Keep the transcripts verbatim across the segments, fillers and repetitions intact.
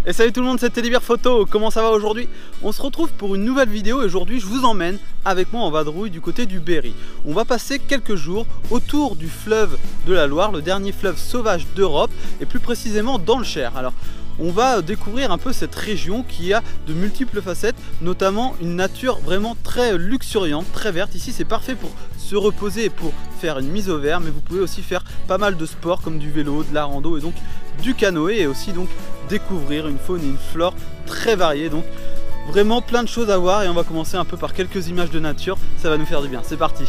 Et salut tout le monde, c'est Teddybear Photo, comment ça va aujourd'hui? On se retrouve pour une nouvelle vidéo et aujourd'hui je vous emmène avec moi en vadrouille du côté du Berry. On va passer quelques jours autour du fleuve de la Loire, le dernier fleuve sauvage d'Europe et plus précisément dans le Cher. Alors on va découvrir un peu cette région qui a de multiples facettes, notamment une nature vraiment très luxuriante, très verte. Ici c'est parfait pour se reposer et pour faire une mise au vert, mais vous pouvez aussi faire pas mal de sports comme du vélo, de la rando et donc du canoë et aussi donc découvrir une faune et une flore très variée. Donc vraiment plein de choses à voir et on va commencer un peu par quelques images de nature, ça va nous faire du bien, c'est parti.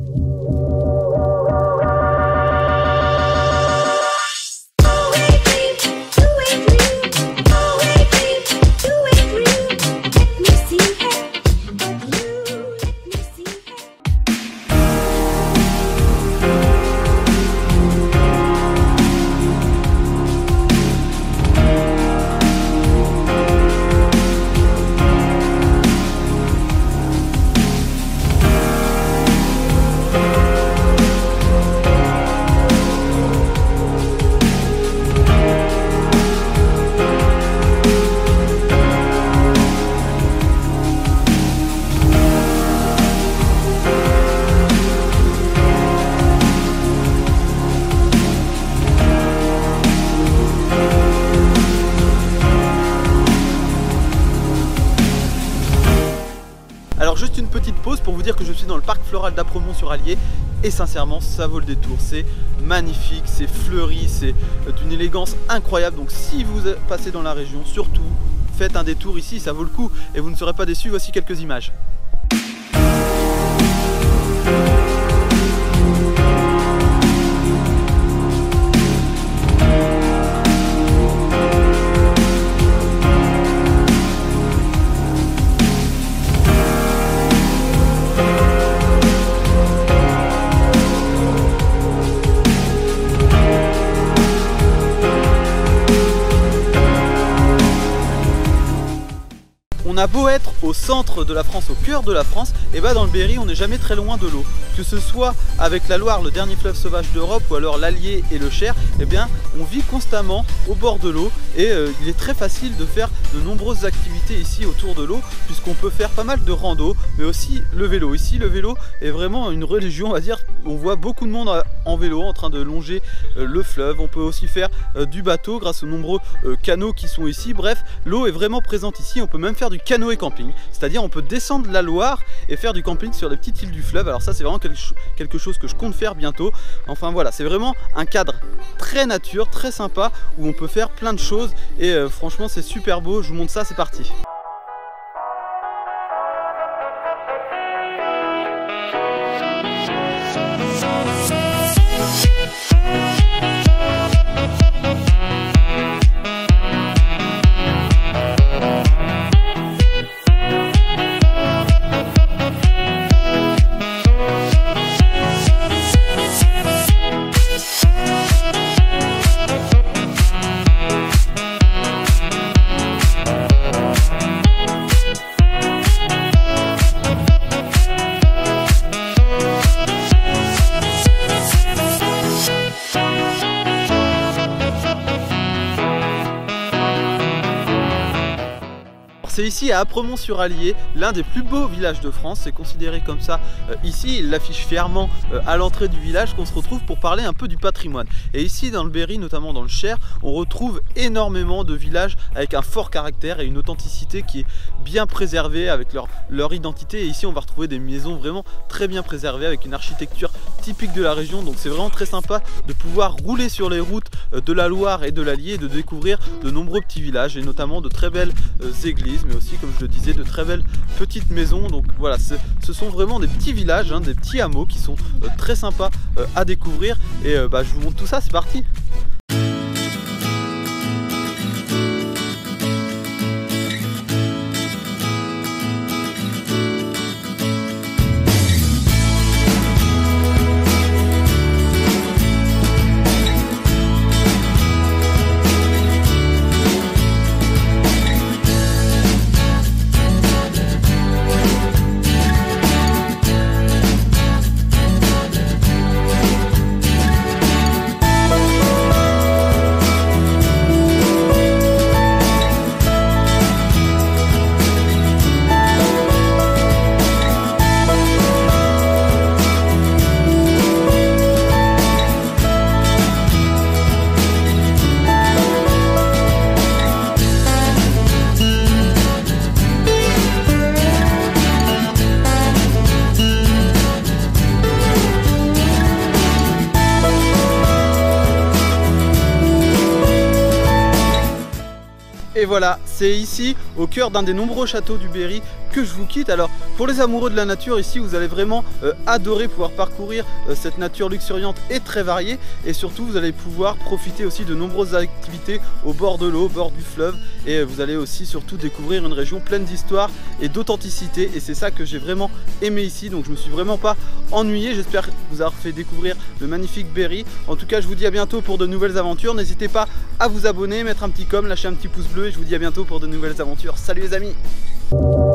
Alors juste une petite pause pour vous dire que je suis dans le parc floral d'Apremont-sur-Allier et sincèrement ça vaut le détour, c'est magnifique, c'est fleuri, c'est d'une élégance incroyable. Donc si vous passez dans la région, surtout faites un détour ici, ça vaut le coup et vous ne serez pas déçus. Voici quelques images. On a beau être au centre de la France, au cœur de la France, et bah dans le Berry on n'est jamais très loin de l'eau. Que ce soit avec la Loire, le dernier fleuve sauvage d'Europe, ou alors l'Allier et le Cher, et bien on vit constamment au bord de l'eau et euh, il est très facile de faire de nombreuses activités ici autour de l'eau, puisqu'on peut faire pas mal de rando, mais aussi le vélo. Ici le vélo est vraiment une religion, on va dire. On voit beaucoup de monde en vélo en train de longer euh, le fleuve. On peut aussi faire euh, du bateau grâce aux nombreux euh, canaux qui sont ici. Bref, l'eau est vraiment présente ici. On peut même faire du canoë camping, c'est-à-dire on peut descendre la Loire et faire du camping sur les petites îles du fleuve. Alors ça c'est vraiment quelque chose que je compte faire bientôt. Enfin voilà, c'est vraiment un cadre très nature, très sympa où on peut faire plein de choses et euh, franchement c'est super beau. Je vous montre ça, c'est parti. C'est ici à Apremont-sur-Allier, l'un des plus beaux villages de France, c'est considéré comme ça euh, ici, il l'affiche fièrement euh, à l'entrée du village, qu'on se retrouve pour parler un peu du patrimoine. Et ici dans le Berry, notamment dans le Cher, on retrouve énormément de villages avec un fort caractère et une authenticité qui est bien préservée avec leur, leur identité. Et ici on va retrouver des maisons vraiment très bien préservées avec une architecture typique de la région. Donc c'est vraiment très sympa de pouvoir rouler sur les routes de la Loire et de l'Allier et de découvrir de nombreux petits villages et notamment de très belles euh, églises, mais aussi, comme je le disais, de très belles petites maisons. Donc voilà, ce sont vraiment des petits villages, hein, des petits hameaux qui sont euh, très sympas euh, à découvrir. Et euh, bah, je vous montre tout ça, c'est parti. Et voilà, c'est ici, au cœur d'un des nombreux châteaux du Berry, que je vous quitte. Alors, pour les amoureux de la nature, ici, vous allez vraiment euh, adorer pouvoir parcourir euh, cette nature luxuriante et très variée. Et surtout, vous allez pouvoir profiter aussi de nombreuses activités au bord de l'eau, au bord du fleuve. Et euh, vous allez aussi surtout découvrir une région pleine d'histoire et d'authenticité. Et c'est ça que j'ai vraiment aimé ici. Donc, je me suis vraiment pas ennuyé. J'espère vous avoir fait découvrir le magnifique Berry. En tout cas, je vous dis à bientôt pour de nouvelles aventures. N'hésitez pas à vous abonner, mettre un petit com, lâcher un petit pouce bleu. Et je vous dis à bientôt pour de nouvelles aventures. Salut les amis!